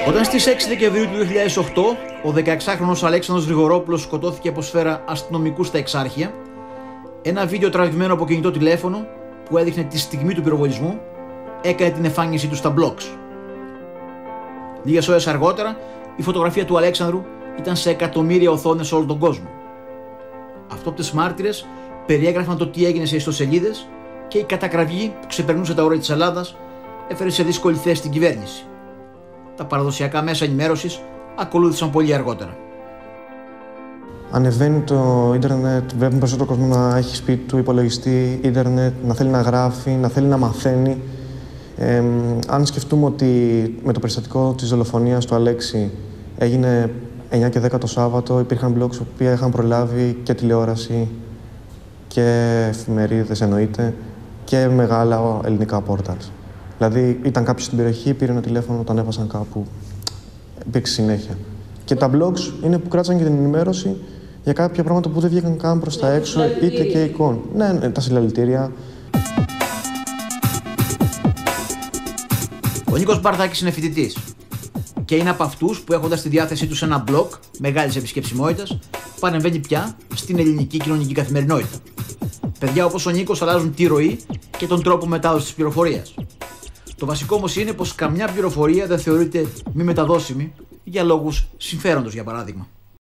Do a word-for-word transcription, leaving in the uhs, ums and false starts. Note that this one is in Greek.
Όταν στις έξι Δεκεμβρίου του δύο χιλιάδες οκτώ ο δεκαεξάχρονος Αλέξανδρος Γρηγορόπουλος σκοτώθηκε από σφαίρα αστυνομικού στα Εξάρχεια, ένα βίντεο τραβηγμένο από κινητό τηλέφωνο που έδειχνε τη στιγμή του πυροβολισμού έκανε την εμφάνισή του στα blogs. Λίγες ώρες αργότερα η φωτογραφία του Αλέξανδρου ήταν σε εκατομμύρια οθόνες σε όλο τον κόσμο. Αυτόπτες μάρτυρες περιέγραφαν το τι έγινε σε ιστοσελίδες και η κατακραυγή που ξεπερνούσε τα όρια της Ελλάδας έφερε σε δύσκολη θέση την κυβέρνηση. Τα παραδοσιακά μέσα ενημέρωσης ακολούθησαν πολύ αργότερα. Ανεβαίνει το ίντερνετ, βλέπουμε περισσότερο κόσμο να έχει σπίτι του υπολογιστή, ίντερνετ, να θέλει να γράφει, να θέλει να μαθαίνει. Ε, αν σκεφτούμε ότι με το περιστατικό της δολοφονίας του Αλέξη έγινε εννιά και δέκα το Σάββατο, υπήρχαν blogs που είχαν προλάβει και τηλεόραση και εφημερίδες εννοείται και μεγάλα ελληνικά πόρταλς. Δηλαδή ήταν κάποιος στην περιοχή, πήρε ένα τηλέφωνο, το ανέβασαν κάπου, υπήρξε συνέχεια. Και τα blogs είναι που κράτησαν και την ενημέρωση για κάποια πράγματα που δεν βγήκαν καν προς τα έξω, είτε και εικόν. Ναι, ναι, τα συλλαλητήρια. Ο Νίκος Μπαρδάκης είναι φοιτητής και είναι από αυτούς που έχοντας στη διάθεσή τους ένα blog μεγάλης επισκεψιμότητας παρεμβαίνει πια στην ελληνική κοινωνική καθημερινότητα. Παιδιά όπως ο Νίκος αλλάζουν τη ροή και τον τρόπο μετάδοσης της πληροφορίας. Το βασικό όμως είναι πως καμιά πληροφορία δεν θεωρείται μη μεταδώσιμη για λόγους συμφέροντος, για παράδειγμα.